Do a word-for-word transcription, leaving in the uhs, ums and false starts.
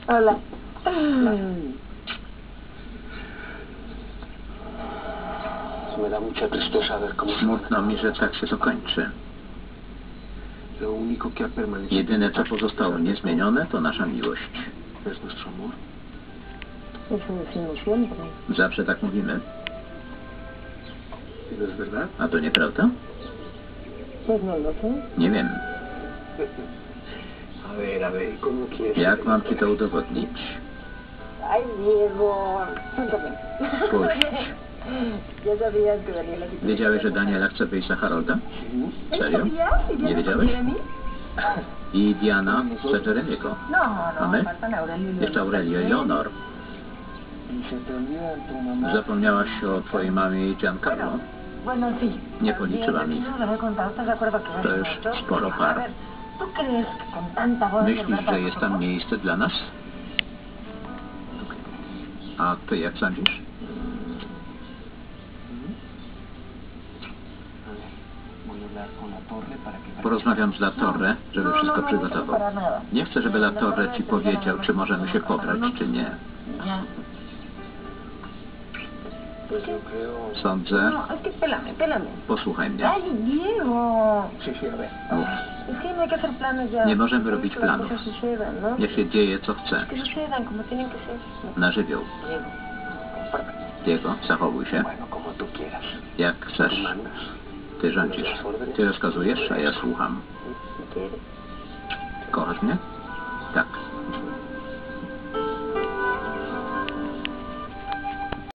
Hola. Smutno mi, że tak się to kończy. Jedyne, co pozostało niezmienione, to nasza miłość. Zawsze tak mówimy. A to nieprawda? Nie wiem. Jak mam ci to udowodnić? Puść. Wiedziałeś, że Daniela chce wyjść za Harolda? Serio? Nie wiedziałeś? I Diana chce Jeremiego. A my? Jeszcze Aurelio i Leonor. Zapomniałaś o twojej mamie i Giancarlo? Nie policzyłam ich. To już sporo par. Myślisz, że jest tam miejsce dla nas? A ty jak sądzisz? Porozmawiam z La Torre, żeby wszystko przygotował. Nie chcę, żeby La Torre ci powiedział, czy możemy się pobrać, czy nie. Sądzę... Posłuchaj mnie. Mów. Nie możemy robić planów. Niech się dzieje, co chce. Na żywioł. Diego, zachowuj się. Jak chcesz. Ty rządzisz. Ty rozkazujesz, a ja słucham. Kochasz mnie?